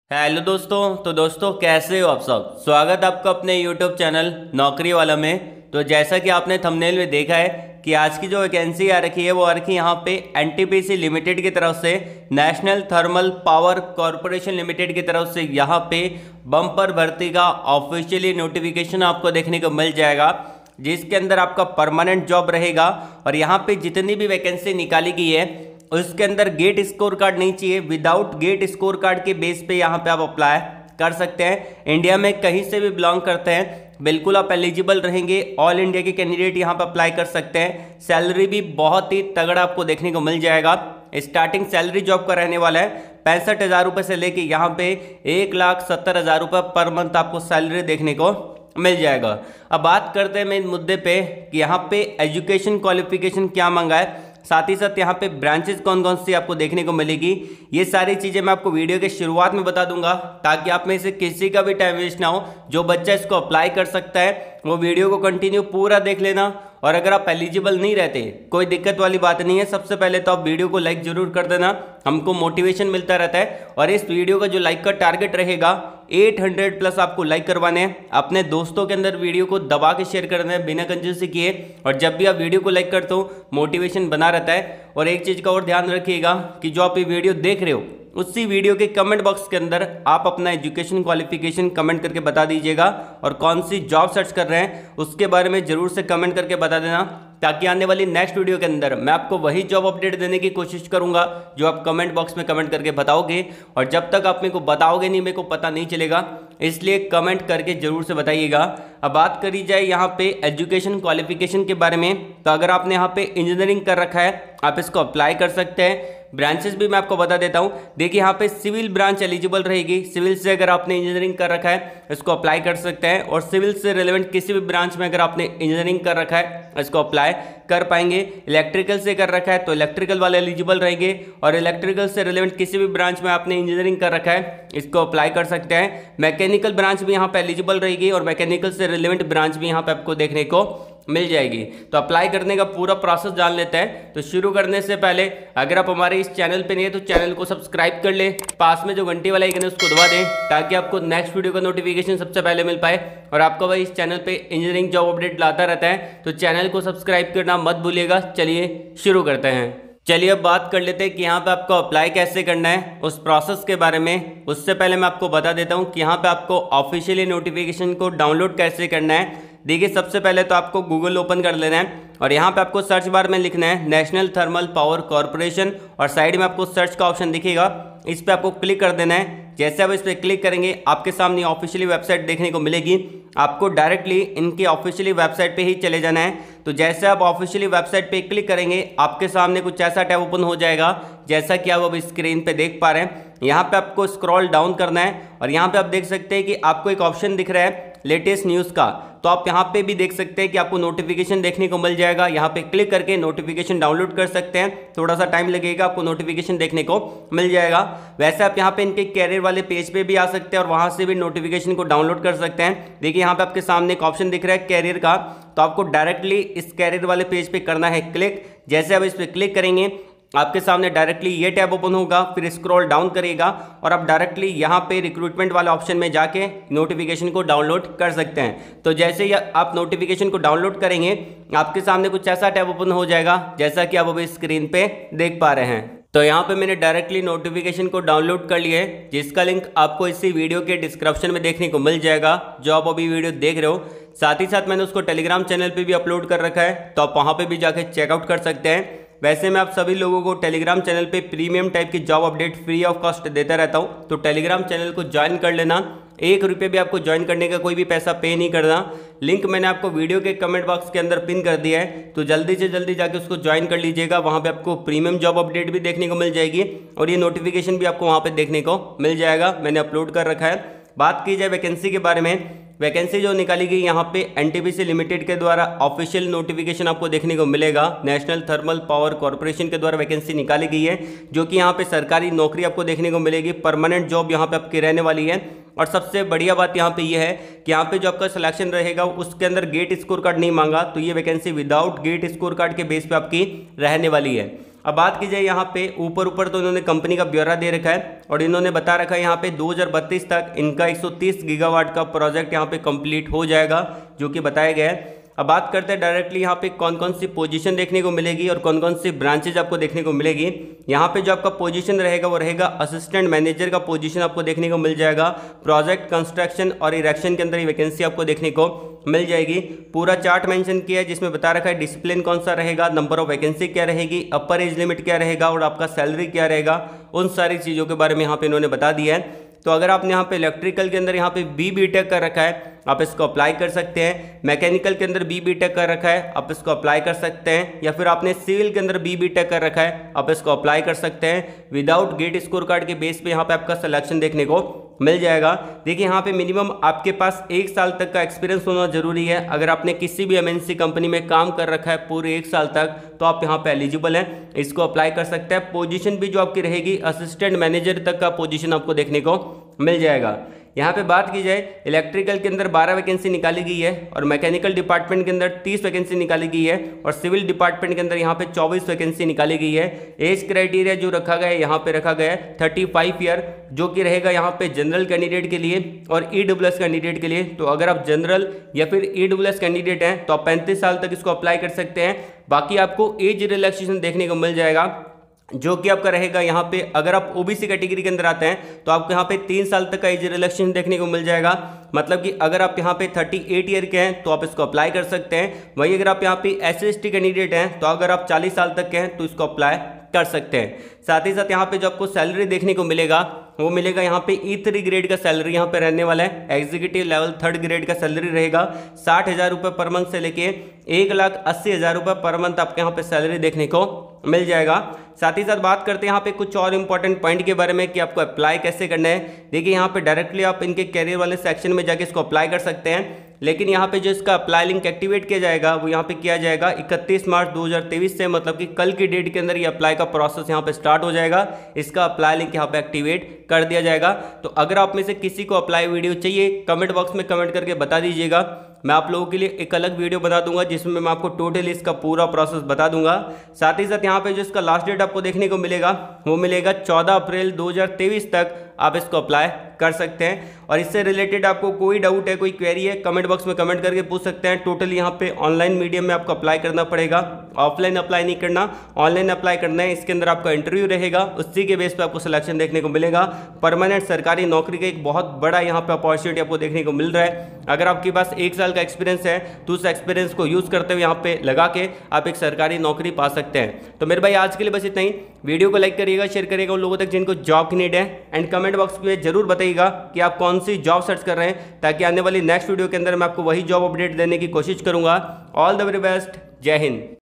Hello दोस्तों। तो दोस्तों कैसे हो आप सब। स्वागत है आपका अपने यूट्यूब चैनल नौकरी वाला में। तो जैसा कि आपने थंबनेल में देखा है कि आज की जो वैकेंसी आ रखी है वो आ रखी है यहाँ पे एनटीपीसी लिमिटेड की तरफ से, national thermal power corporation limited की तरफ से यहाँ पे बम्पर भर्ती का ऑफिशियली नोटिफिकेशन आपको देखने को मिल जाएगा, जिसके अंदर आपका परमानेंट जॉब रहेगा। और यहाँ पे जितनी भी वैकेंसी निकाली गई है उसके अंदर गेट स्कोर कार्ड नहीं चाहिए। विदाउट गेट स्कोर कार्ड के बेस पे यहाँ पे आप अप्लाई कर सकते हैं। इंडिया में कहीं से भी बिलोंग करते हैं, बिल्कुल आप एलिजिबल रहेंगे। ऑल इंडिया के कैंडिडेट यहाँ पे अप्लाई कर सकते हैं। सैलरी भी बहुत ही तगड़ा आपको देखने को मिल जाएगा। स्टार्टिंग सैलरी जॉब का रहने वाला है 65,000 रुपये से लेके यहाँ पे 1,70,000 रुपये पर मंथ आपको सैलरी देखने को मिल जाएगा। अब बात करते हैं मेन मुद्दे पे कि यहाँ पे एजुकेशन क्वालिफिकेशन क्या मांगा है, साथ ही साथ यहाँ पे ब्रांचेस कौन कौन सी आपको देखने को मिलेगी। ये सारी चीज़ें मैं आपको वीडियो के शुरुआत में बता दूंगा, ताकि आप में से किसी का भी टाइम वेस्ट ना हो। जो बच्चा इसको अप्लाई कर सकता है वो वीडियो को कंटिन्यू पूरा देख लेना। और अगर आप एलिजिबल नहीं रहते, कोई दिक्कत वाली बात नहीं है। सबसे पहले तो आप वीडियो को लाइक जरूर कर देना, हमको मोटिवेशन मिलता रहता है। और इस वीडियो का जो लाइक का टारगेट रहेगा 800 प्लस आपको लाइक करवाने हैं। अपने दोस्तों के अंदर वीडियो को दबा के शेयर करना है बिना कंजूसी किए। और जब भी आप वीडियो को लाइक करते हो मोटिवेशन बना रहता है। और एक चीज़ का और ध्यान रखिएगा कि जो आप ये वीडियो देख रहे हो उसी वीडियो के कमेंट बॉक्स के अंदर आप अपना एजुकेशन क्वालिफिकेशन कमेंट करके बता दीजिएगा। और कौन सी जॉब सर्च कर रहे हैं उसके बारे में जरूर से कमेंट करके बता देना, ताकि आने वाली नेक्स्ट वीडियो के अंदर मैं आपको वही जॉब अपडेट देने की कोशिश करूंगा जो आप कमेंट बॉक्स में कमेंट करके बताओगे। और जब तक आप मेरे को बताओगे नहीं, मेरे को पता नहीं चलेगा, इसलिए कमेंट करके जरूर से बताइएगा। अब बात करी जाए यहाँ पे एजुकेशन क्वालिफिकेशन के बारे में, तो अगर आपने यहाँ पे इंजीनियरिंग कर रखा है आप इसको अप्लाई कर सकते हैं। ब्रांचेस भी मैं आपको बता देता हूं। देखिए यहाँ पे सिविल ब्रांच एलिजिबल रहेगी। सिविल से अगर आपने इंजीनियरिंग कर रखा है इसको अप्लाई कर सकते हैं। और सिविल से रिलेवेंट किसी भी ब्रांच में अगर आपने इंजीनियरिंग कर रखा है इसको अप्लाई कर पाएंगे। इलेक्ट्रिकल से कर रखा है तो इलेक्ट्रिकल वाले एलिजिबल रहेंगे। और इलेक्ट्रिकल से रिलेवेंट किसी भी ब्रांच में आपने इंजीनियरिंग कर रखा है इसको अप्लाई कर सकते हैं। मैकेनिकल ब्रांच भी यहाँ पे एलिजिबल रहेगी और मैकेनिकल से रिलेवेंट ब्रांच भी यहाँ पे आपको देखने को मिल जाएगी। तो अप्लाई करने का पूरा प्रोसेस जान लेते हैं। तो शुरू करने से पहले अगर आप हमारे इस चैनल पे नहीं है तो चैनल को सब्सक्राइब कर ले, पास में जो घंटी वाला आइकन है उसको दबा दें, ताकि आपको नेक्स्ट वीडियो का नोटिफिकेशन सबसे पहले मिल पाए। और आपको भाई इस चैनल पे इंजीनियरिंग जॉब अपडेट लाता रहता है, तो चैनल को सब्सक्राइब करना मत भूलिएगा। चलिए शुरू करते हैं। चलिए अब बात कर लेते हैं कि यहाँ पे आपको अप्लाई कैसे करना है, उस प्रोसेस के बारे में। उससे पहले मैं आपको बता देता हूँ कि यहाँ पे आपको ऑफिशियली नोटिफिकेशन को डाउनलोड कैसे करना है। देखिए सबसे पहले तो आपको गूगल ओपन कर लेना है और यहाँ पे आपको सर्च बार में लिखना है नेशनल थर्मल पावर कॉरपोरेशन, और साइड में आपको सर्च का ऑप्शन दिखेगा, इस पर आपको क्लिक कर देना है। जैसे आप इस पर क्लिक करेंगे आपके सामने ऑफिशियली वेबसाइट देखने को मिलेगी। आपको डायरेक्टली इनकी ऑफिशियली वेबसाइट पे ही चले जाना है। तो जैसे आप ऑफिशियली वेबसाइट पे क्लिक करेंगे आपके सामने कुछ ऐसा टैब ओपन हो जाएगा, जैसा कि आप अब स्क्रीन पे देख पा रहे हैं। यहाँ पे आपको स्क्रॉल डाउन करना है और यहाँ पे आप देख सकते हैं कि आपको एक ऑप्शन दिख रहा है लेटेस्ट न्यूज़ का। तो आप यहाँ पे भी देख सकते हैं कि आपको नोटिफिकेशन देखने को मिल जाएगा। यहाँ पे क्लिक करके नोटिफिकेशन डाउनलोड कर सकते हैं, थोड़ा सा टाइम लगेगा, आपको नोटिफिकेशन देखने को मिल जाएगा। वैसे आप यहाँ पे इनके कैरियर वाले पेज पे भी आ सकते हैं और वहाँ से भी नोटिफिकेशन को डाउनलोड कर सकते हैं। देखिए यहाँ पे आपके सामने एक ऑप्शन दिख रहा है कैरियर का, तो आपको डायरेक्टली इस कैरियर वाले पेज पे करना है क्लिक। जैसे आप इस पर क्लिक करेंगे आपके सामने डायरेक्टली ये टैब ओपन होगा, फिर स्क्रॉल डाउन करेगा और आप डायरेक्टली यहाँ पे रिक्रूटमेंट वाले ऑप्शन में जाके नोटिफिकेशन को डाउनलोड कर सकते हैं। तो जैसे ही आप नोटिफिकेशन को डाउनलोड करेंगे आपके सामने कुछ ऐसा टैब ओपन हो जाएगा, जैसा कि आप अभी स्क्रीन पे देख पा रहे हैं। तो यहाँ पे मैंने डायरेक्टली नोटिफिकेशन को डाउनलोड कर लिया है, जिसका लिंक आपको इसी वीडियो के डिस्क्रिप्शन में देखने को मिल जाएगा जो आप अभी वीडियो देख रहे हो। साथ ही साथ मैंने उसको टेलीग्राम चैनल पे भी अपलोड कर रखा है, तो आप वहाँ पे भी जाके चेकआउट कर सकते हैं। वैसे मैं आप सभी लोगों को टेलीग्राम चैनल पे प्रीमियम टाइप की job update free of cost देता रहता हूँ, तो टेलीग्राम चैनल को ज्वाइन कर लेना। 1 रुपये भी आपको ज्वाइन करने का कोई भी पैसा पे नहीं करना। लिंक मैंने आपको वीडियो के कमेंट बॉक्स के अंदर पिन कर दिया है, तो जल्दी से जल्दी जाके उसको ज्वाइन कर लीजिएगा। वहाँ पे आपको प्रीमियम जॉब अपडेट भी देखने को मिल जाएगी और ये नोटिफिकेशन भी आपको वहाँ पे देखने को मिल जाएगा, मैंने अपलोड कर रखा है। बात की जाए वैकेंसी के बारे में, वैकेंसी जो निकाली गई यहाँ पे एनटीपीसी लिमिटेड के द्वारा ऑफिशियल नोटिफिकेशन आपको देखने को मिलेगा। नेशनल थर्मल पावर कॉरपोरेशन के द्वारा वैकेंसी निकाली गई है, जो कि यहाँ पे सरकारी नौकरी आपको देखने को मिलेगी। परमानेंट जॉब यहाँ पे आपकी रहने वाली है। और सबसे बढ़िया बात यहाँ पे ये है कि यहाँ पे जो आपका सिलेक्शन रहेगा उसके अंदर गेट स्कोर कार्ड नहीं मांगा, तो ये vacancy without gate score card के बेस पे आपकी रहने वाली है। अब बात की जाए यहाँ पे ऊपर ऊपर तो इन्होंने कंपनी का ब्यौरा दे रखा है और इन्होंने बता रखा है यहाँ पे 2032 तक इनका 130 गीगावाट का प्रोजेक्ट यहाँ पे कंप्लीट हो जाएगा, जो कि बताया गया है। अब बात करते हैं डायरेक्टली यहाँ पे कौन कौन सी पोजीशन देखने को मिलेगी और कौन कौन सी ब्रांचेज आपको देखने को मिलेगी। यहाँ पे जो आपका पोजीशन रहेगा वो रहेगा असिस्टेंट मैनेजर का पोजीशन आपको देखने को मिल जाएगा। प्रोजेक्ट कंस्ट्रक्शन और इरेक्शन के अंदर ये वैकेंसी आपको देखने को मिल जाएगी। पूरा चार्ट मेंशन किया है जिसमें बता रखा है डिसिप्लिन कौन सा रहेगा, नंबर ऑफ वैकेंसी क्या रहेगी, अपर एज लिमिट क्या रहेगा और आपका सैलरी क्या रहेगा। उन सारी चीज़ों के बारे में यहाँ पे इन्होंने बता दिया है। तो अगर आपने यहाँ पे इलेक्ट्रिकल के अंदर यहाँ पे BTech कर रखा है आप इसको अप्लाई कर सकते हैं। मैकेनिकल के अंदर BTech कर रखा है आप इसको अप्लाई कर सकते हैं, या फिर आपने सिविल के अंदर BTech कर रखा है आप इसको अप्लाई कर सकते हैं। विदाउट गेट स्कोर कार्ड के बेस पे यहाँ पे आपका सिलेक्शन देखने को मिल जाएगा। देखिए यहाँ पे मिनिमम आपके पास 1 साल तक का एक्सपीरियंस होना जरूरी है। अगर आपने किसी भी MNC कंपनी में काम कर रखा है पूरे 1 साल तक तो आप यहाँ पे एलिजिबल हैं, इसको अप्लाई कर सकते हैं। पोजीशन भी जो आपकी रहेगी असिस्टेंट मैनेजर तक का पोजीशन आपको देखने को मिल जाएगा। यहाँ पे बात की जाए इलेक्ट्रिकल के अंदर 12 वैकेंसी निकाली गई है और मैकेनिकल डिपार्टमेंट के अंदर 30 वैकेंसी निकाली गई है और सिविल डिपार्टमेंट के अंदर यहाँ पे 24 वैकेंसी निकाली गई है। एज क्राइटेरिया जो रखा गया है यहाँ पे रखा गया है 35 ईयर, जो कि रहेगा यहाँ पे जनरल कैंडिडेट के लिए और EWS कैंडिडेट के लिए। तो अगर आप जनरल या फिर EWS कैंडिडेट हैं तो आप 35 साल तक इसको अप्लाई कर सकते हैं। बाकी आपको एज रिलैक्सेशन देखने को मिल जाएगा जो कि आपका रहेगा यहाँ पे। अगर आप OBC कैटेगरी के अंदर आते हैं तो आपको यहाँ पे 3 साल तक का एज रिलैक्सेशन देखने को मिल जाएगा। मतलब कि अगर आप यहाँ पे 38 ईयर के हैं तो आप इसको अप्लाई कर सकते हैं। वहीं अगर आप यहाँ पे SC/ST कैंडिडेट हैं तो अगर आप 40 साल तक के हैं तो इसको अप्लाई कर सकते हैं। साथ ही साथ यहाँ पे जो आपको सैलरी देखने को मिलेगा वो मिलेगा यहाँ पे E3 ग्रेड का सैलरी यहाँ पे रहने वाला है। एग्जीक्यूटिव लेवल 3rd ग्रेड का सैलरी रहेगा। 60,000 रुपये पर मंथ से लेके 1,80,000 रुपये पर मंथ आपके यहाँ पे सैलरी देखने को मिल जाएगा। साथ ही साथ बात करते हैं यहाँ पे कुछ और इंपॉर्टेंट पॉइंट के बारे में कि आपको अप्लाई कैसे करना है। देखिए यहाँ पे डायरेक्टली आप इनके कैरियर वाले सेक्शन में जाके इसको अप्लाई कर सकते हैं, लेकिन यहाँ पे जो इसका अप्लाई लिंक एक्टिवेट किया जाएगा वो यहाँ पे किया जाएगा 31 मार्च 2023 से, मतलब कि कल की डेट के अंदर ये अप्लाई का प्रोसेस यहाँ पे स्टार्ट हो जाएगा। इसका अप्लाई लिंक यहाँ पे एक्टिवेट कर दिया जाएगा। तो अगर आप में से किसी को अप्लाई वीडियो चाहिए कमेंट बॉक्स में कमेंट करके बता दीजिएगा। मैं आप लोगों के लिए एक अलग वीडियो बता दूंगा जिसमें मैं आपको टोटली इसका पूरा प्रोसेस बता दूंगा। साथ ही साथ यहाँ पे जो इसका लास्ट डेट आपको देखने को मिलेगा वो मिलेगा 14 अप्रैल 2023 तक आप इसको अप्लाई कर सकते हैं। और इससे रिलेटेड आपको कोई डाउट है, कोई क्वेरी है, कमेंट बॉक्स में कमेंट करके पूछ सकते हैं। टोटली यहाँ पे ऑनलाइन मीडियम में आपको अप्लाई करना पड़ेगा, ऑफलाइन अप्लाई नहीं करना, ऑनलाइन अप्लाई करना है। इसके अंदर आपका इंटरव्यू रहेगा, उसी के बेस पे आपको सिलेक्शन देखने को मिलेगा। परमानेंट सरकारी नौकरी का एक बहुत बड़ा यहाँ पे अपॉर्चुनिटी आपको देखने को मिल रहा है। अगर आपके पास 1 साल का एक्सपीरियंस है तो उस एक्सपीरियंस को यूज़ करते हुए यहाँ पे लगा के आप एक सरकारी नौकरी पा सकते हैं। तो मेरे भाई आज के लिए बस इतना ही। वीडियो को लाइक करिएगा, शेयर करिएगा उन लोगों तक जिनको जॉब की नीड है, एंड कमेंट बॉक्स में जरूर बताइएगा कि आप कौन सी जॉब सर्च कर रहे हैं, ताकि आने वाली नेक्स्ट वीडियो के अंदर मैं आपको वही जॉब अपडेट देने की कोशिश करूंगा। ऑल द वेरी बेस्ट, जय हिंद।